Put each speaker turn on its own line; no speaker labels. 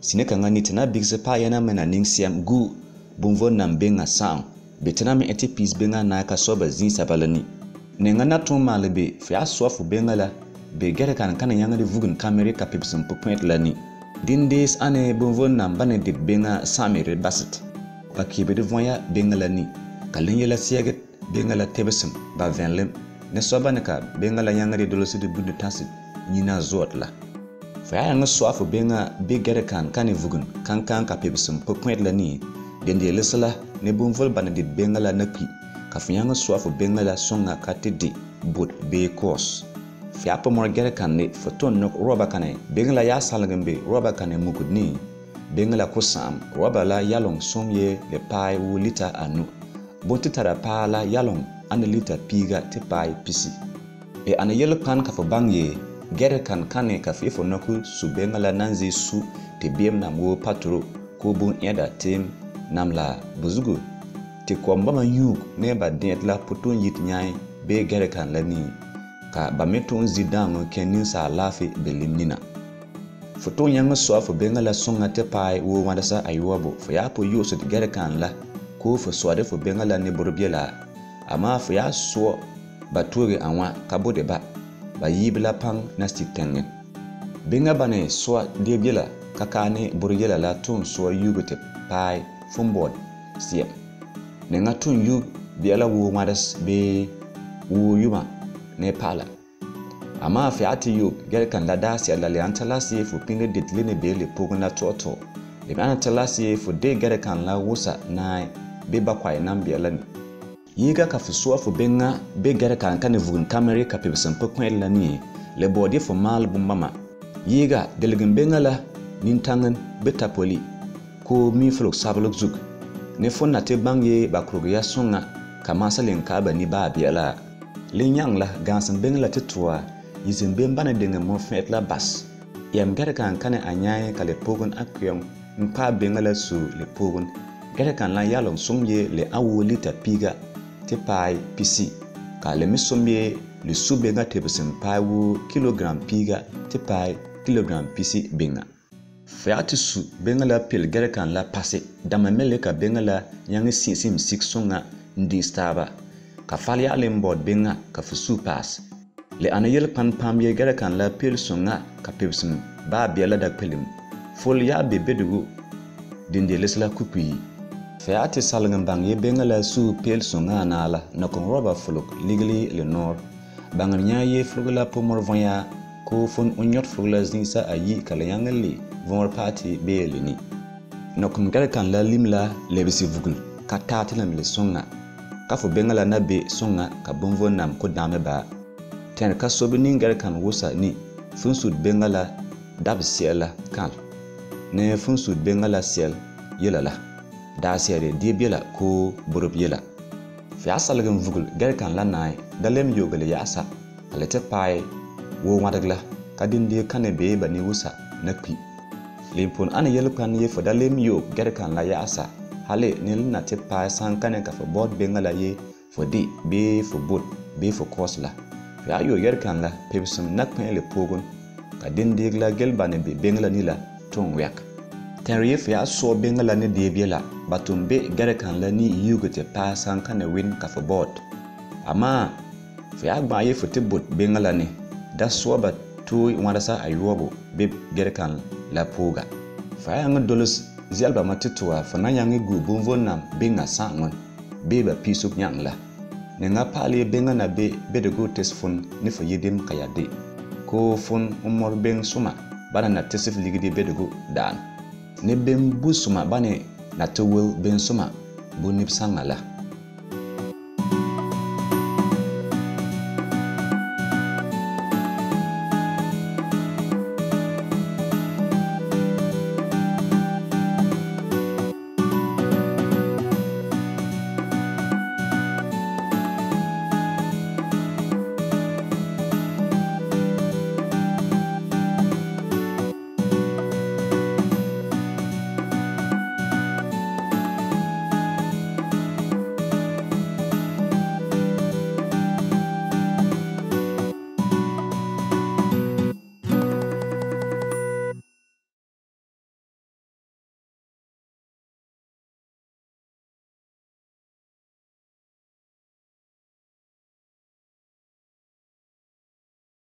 sine kanga ni tena bigse pa yana mena ningsiam gu bunvo nam benga sang betena me eti pis benga na ka soba zin sabalani nenga na tun malebe fa sofu benga la be gere kan yanga de vugun kamere ka pipsum point lani dindis ane bunvo nam bane dit benga samire basit pakibe de voya benga lani kalin yela siaget benga la tebsum ba venlem ne soba ne ka benga la yanga de dolosi de bundu tasit nyina zot la fa yanga sofu benga be gere kan vugun kan ka pipsum point lani dende lesala ne bunvol bane dit benga la nakpi ka fianga sofu benga la songa katidi bot be kos fiapa mor gere kan ne foton nok roba kane benga la ya salgambe roba kane mukudni benga la kusam roba la yalong somye le pai wu lita anu bonti tara pa la yalong ane lita piga te pai pisi e ane yelo pan ka fo bangye gere kan kane ka fifo noku su benga la nanzi su te biem na mo patro ko bon eda tem namla buzugu te komba ma yug ne ba det la puton yit nyai be gere kan la ni ka ba meton zidango kenin sa lafi belimnina futon yanga sofu benga la songa te pai wo wanda sa ayuabo fo ya po yuso de gere kan la ko fo soade fo benga la ne borbiela ama fo ya so ba toge anwa kabode ba yibla pang na stiktenge benga bane so de biela kakane borbiela la ton so yugote pai fumbod siya nenga tun yu biela wo madas be wo yuma ne pala ama fiati yu gere kan la dasi ala le antalasi fu pinge ditlene be le pogna toto le antalasi fu de gere kan la wusa na be bakwai nan biela ni yiga ka fu so fu benga be gere kan vugun kamere ka pebsan pokwen la ni le bodi fu mal bumbama yiga delgin benga la nintangen betapoli ko mi flok sablok zuk ne fonna te bangye ba krogya songa kama salen ka ba ni ba biela le nyang la gansan bengla te toa yizin ben bana denga mo fet la bas yam gere kan anyai ka le pogon akyong mpa bengala su le pogon gere kan la yalong somye le awolita piga te pai pisi ka le misomye le su benga te besim pawu kilogram piga te pai kilogram pisi benga fiati su bengala pil gere kan la passe dama mele ka bengala yangi sisim siksonga ndi staba ka fali alem bod benga ka fusu pass le anayel pan pam ye gere kan la pil songa ka pebsim ba biela da pelim fol ya be bedugo dinde lesla kupi fiati salngam bang ye bengala su pil songa na la na kon roba flok ligli le nord bangar nya ye flogla pomor voya ko fon onyot flogla zinsa ayi kala yangali von party belini nokum gere kan la limla lebisi vugul ka tatilam le songa ka fo bengala na be songa ka bonvo nam ko dame ba ten ka sobi nin gere kan wusa ni funsud bengala dab siela kan ne funsud bengala siel yelala da siere die biela ko borop yela fi asalgam vugul gere kan la nay dalem yogale yasa alete pai wo wadagla kadinde kane be bani wusa nakpi limpon ana yelpan ye fo dalem yo gere kan la yasa hale nil na te pa sankane ka fo bod bengala ye fo di be fo bot be fo kosla ya yo yer kan la pebsum nakpen le pogon ka dindig la gelbane be bengala ni la ton yak tenriye ya so bengala ne de biela batum be gere kan la ni yugote pa sankane win ka fo bod ama ya ba ye fo te bot bengala ne da so ba to wanda sa ayobo be gere kan la poga fa ya ngodolos zialba matitwa fana yangi gu bonvo nam benga sangon beba pisuk nyang la nenga pali benga na be de go tesfun ni fo yedim kayade ko fun umor beng suma bana na tesif ligidi be de go dan ne bem busuma bane na towel ben suma bonip sangala